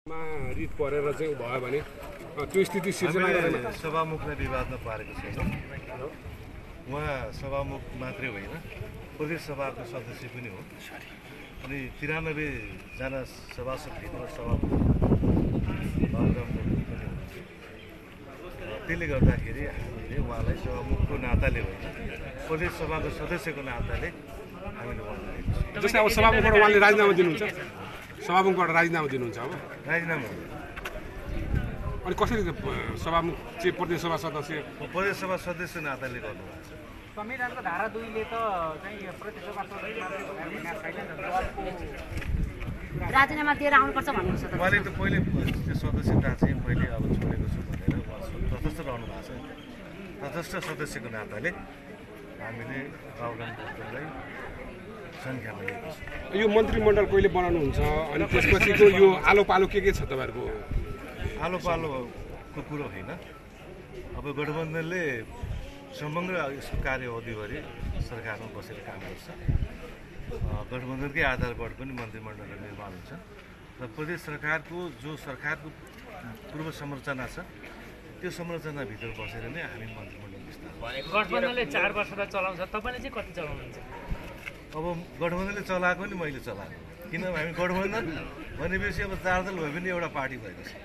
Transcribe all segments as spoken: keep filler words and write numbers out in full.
Writ परेर चाहिँ भयो भने त्यो स्थिति सिर्जना गरेर सभामुखलाई विवादमा पारेको छैन। उहाँ सभामुख मात्रै होइन, प्रदेश सभाको सदस्य पनि हो। अनि तिरानब्बे जना सभासदभित्र सभामुख त्यसले गर्दाखेरि हामीले उहाँलाई सभामुखको नाताले होइन, प्रदेश सभाको सदस्यको नाताले हामीले उहाँलाई जस्तै अब सभामुखबाट उहाँले राजीनामा दिनुहुन्छ, सभामुखबाट राजीनामा दिनुहुन्छ। अब राजीनामा अनि कसरी सभामुख चाहिँ प्रदेश सभा सदस्य प्रदेश सभा सदस्य नाताले गर्नुभएको छ। संविधानको धारा दुईले त चाहिँ प्रदेश सभा सदस्य राजीनामा दिएर आउनुपर्छ भन्नुहुन्छ त। उहाँले त पहिले त्यो सदस्यता चाहिँ मैले अब छोडेको छु भनेर तटस्थ रहनु भएको छ। तटस्थ सदस्यको नाताले हामीले बाबुरामलाई सङ्ख्यामा लिएको छ। यो मन्त्रीमण्डल कहिले बनाउनुहुन्छ अनि त्यसपछिको यो आलो पालो के के छ तपाईँहरूको? आलो पालोको कुरो होइन। अब गठबन्धनले समग्र यसको कार्य अवधिभरि सरकारमा बसेर काम गर्छ। गठबन्धनकै आधारबाट पनि मन्त्रीमण्डल निर्माण हुन्छ र प्रदेश सरकारको जो सरकारको पूर्व संरचना छ त्यो संरचनाभित्र बसेर नै हामी मन्त्रीमण्डल विस्तार। गठबन्धनले चार वर्ष त चलाउँछ, तपाईँले चाहिँ कति चलाउनुहुन्छ? अब गठबन्धनले चलाएको नि मैले चलाएको, किनभने हामी गठबन्धन भनेपछि अब चार दल भयो भने एउटा पार्टी भएको छ।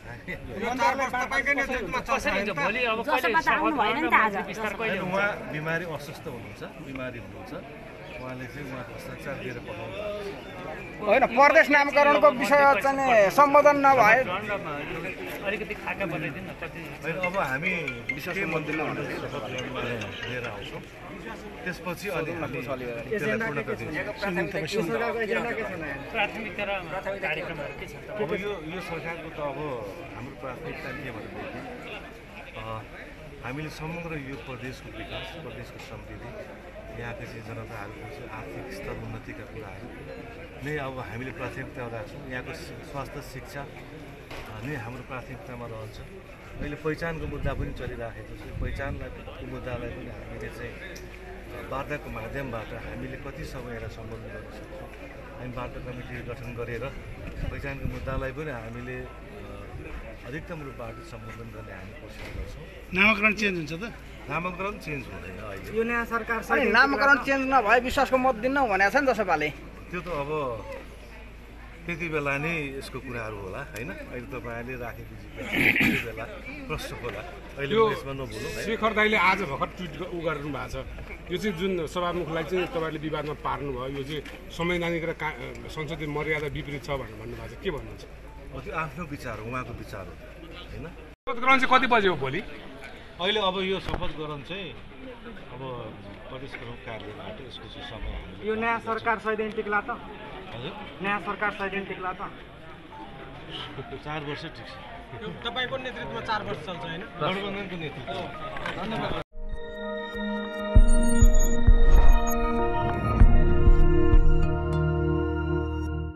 उहाँ बिमारी अस्वस्थ हुनुहुन्छ, बिमारी हुनुहुन्छ, उहाँले चाहिँ उहाँको हस्ताक्षर दिएर पठाउनु होइन। प्रदेश नामकरणको विषय चाहिँ सम्बोधन नभए अलिकति खाका बनाइदिनु न कति। अब हामी विशेष मन्त्रीले लिएर आउँछौँ, त्यसपछि अनि हामी त्यसलाई पूर्णता दिन्छौँ। प्राथमिकता र कार्यक्रमहरू के छ? अब यो यो सरकारको त अब हाम्रो प्राथमिकता के भनेदेखि हामीले समग्र यो प्रदेशको विकास, प्रदेशको समृद्धि, यहाँको चाहिँ जनताहरूको चाहिँ आर्थिक स्तर उन्नतिका कुराहरू नै अब हामीले प्राथमिकता राख्छौँ। यहाँको स्वास्थ्य शिक्षा नै हाम्रो प्राथमिकतामा रहन्छ। अहिले पहिचानको मुद्दा पनि चलिराखेको छ। पहिचानलाई मुद्दालाई पनि हामीले चाहिँ वार्ताको माध्यमबाट हामीले कति समय यसलाई सम्बोधन गर्न सक्छौँ। हामी वार्ता कमिटी गठन गरेर पहिचानको मुद्दालाई पनि हामीले अधिकतम रूपबाट सम्बोधन गर्ने हामी कोसिस गर्छौँ। नामाकरण चेन्ज हुन्छ त? नामाकरण चेन्ज हुँदैन अहिले। यो नयाँ सरकार नामाकरण चेन्ज नभए विश्वासको मत दिन्न भनेको छ नि त सबैले। त्यो त अब त्यति बेला नै यसको कुराहरू होला होइन। अहिले तपाईँले राखेको त्यति बेला प्रश्न होला, अहिले यसमा नभुलौँ। शेखर दाइले आज भर्खर ट्विट उ गर्नु भएको छ, यो चाहिँ जुन सभामुखलाई चाहिँ तपाईँले विवादमा पार्नुभयो, यो चाहिँ संवैधानिक र संसदीय मर्यादा विपरीत छ भनेर भन्नुभएको छ, के भन्नुहुन्छ? त्यो आफ्नो विचार हो, उहाँको विचार हो होइन। शपथ ग्रहण चाहिँ कति बजे हो भोलि? अहिले अब यो शपथ ग्रहण चाहिँ अब प्रदेश प्रमुख कार्यालयबाट यसको चाहिँ समय यो नयाँ सरकार सैदैन टिक्ला त? हजुर, नयाँ सरकार सैदैन टिक्ला त? चार वर्ष ठिक छ। तपाईँको नेतृत्वमा चार वर्ष चल्छ होइन? गठबन्धनको नेतृत्व।